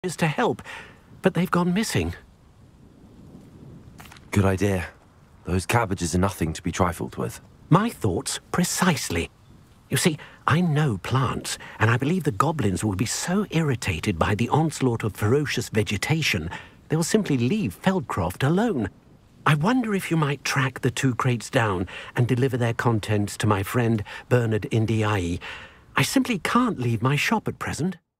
is to help, but they've gone missing. Good idea. Those cabbages are nothing to be trifled with. My thoughts precisely. You see, I know plants, and I believe the goblins will be so irritated by the onslaught of ferocious vegetation, they'll simply leave Feldcroft alone. I wonder if you might track the 2 crates down and deliver their contents to my friend Bernard Indiai. I simply can't leave my shop at present.